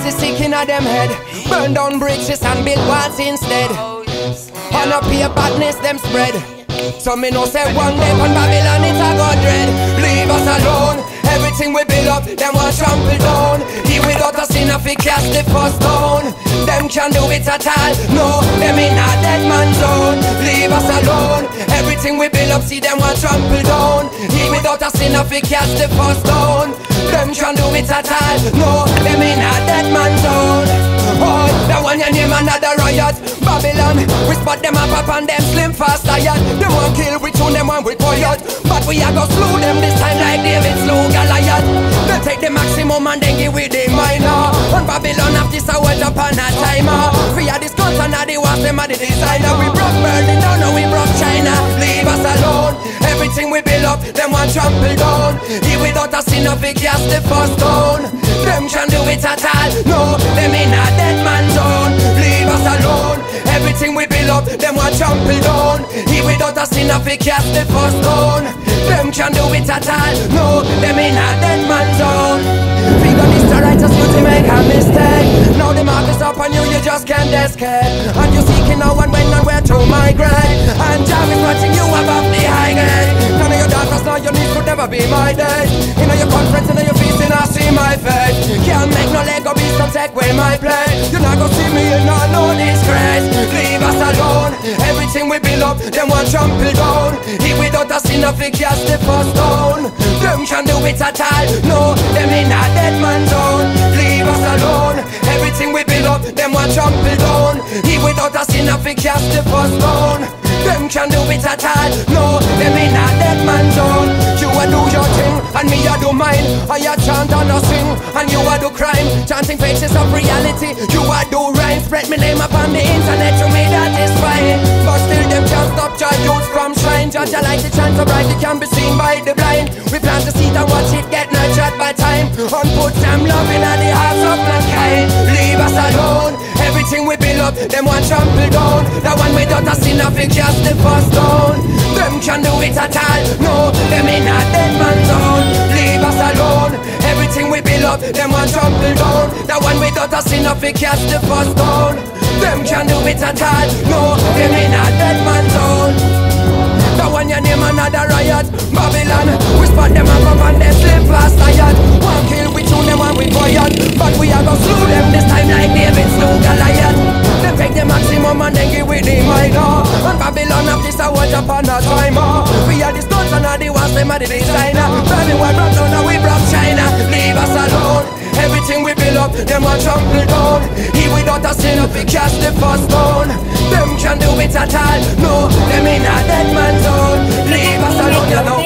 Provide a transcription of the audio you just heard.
is sick in them head. Burn down bridges and build walls instead. On up here badness them spread. So me no say one day on Babylon it's a god dread. Leave us alone. Everything we build up, them want trample down. He without us enough, he cast the first stone. Them can't do it at all, no, them in a dead man zone. Leave us alone. Everything we build up, see them want trample down. He without us enough, he cast the first stone. Them can't do it at all, no, them in a dead man zone. Oh, the one you name another riot. Babylon, we spot them up and them slim fast tired. Them want kill, we tune them when we quiet. But we are gonna slew them this time like David slew Goliath. They take the maximum and then give with the minor. On Babylon have this a word upon a timer. We are this guns and now they want them are the designer. We broke Berlin down, now we broke China. Leave us alone. Everything we build up, them want trample down. He without us enough, he cast the first stone. Them can't do it at all, no, them in a dead man zone. Leave us alone. Everything we build up, them want trample down. He without us enough, he cast the first stone. Them can't do it at all, no, them in a dead man zone. Figure this to right as you to make a mistake. Now the mark is up on you, you just can't escape. And you're seeking now and when and where to migrate. And Jah is watching you above the high gate. None of your daughters now, your needs could never be my day. In your conference, in your feasting, I see my face. Can't make no Lego beast, don't take away my place. You're not gonna see me in no disgrace. Leave us alone. Everything we build up, them want trample down. He without us enough, he cast the first stone. Them can't do it at all, no, them in a dead man zone. Leave us alone. Everything we build up, them want trample down. He without us enough, he cast the first stone. Them can't do it at all, no, them in a dead man zone. You a do your thing, and me a do mine. I a chant and a sing, and you a do crime. Chanting faces of reality, you a do rhyme. Spread me name up on the internet, to me that is fine. But still them can't stop Jah youth from shrine. Judge I like the chant so bright it can be seen by the blind. We plant the seed and watch it get nurtured by time. And put them love in the hearts of mankind. Leave us alone. Everything we build up, them want trample down. The one without us enough, it cast the first stone. Them can't do it at all, no, them in a dead man zone. Leave us alone. Everything we build up, them want trample down. The one without us enough, it cast the first stone. Them can't do it at all, no, them in a dead man zone. The one you name another riot. Babylon, we spot them up and they slip fast tired. One kill, we tune them and we quiet. But we are gonna slew them this time like David slew Goliath. Them take the maximum and then give with the minor. And Babylon have this a watch upon a timer. We are the stunts and all the ones them are the designer. Everywhere broke down and we broke China. Leave us alone. Everything we build up, them want trample down. He without us enough, he cast the first stone. Them can't do it at all, no, them in a dead man zone. Leave us alone, you know.